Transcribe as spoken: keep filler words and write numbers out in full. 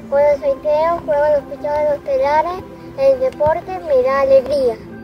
Cuando soy Teo, juego los pichos de los telares, el deporte me da alegría.